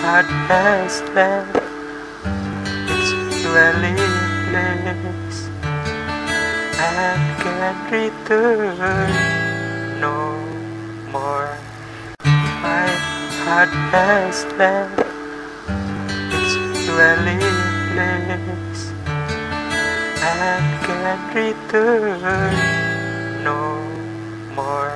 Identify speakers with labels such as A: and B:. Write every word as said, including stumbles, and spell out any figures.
A: heart has left its dwelling place and can return no more. My heart has left its dwelling place and can return no more.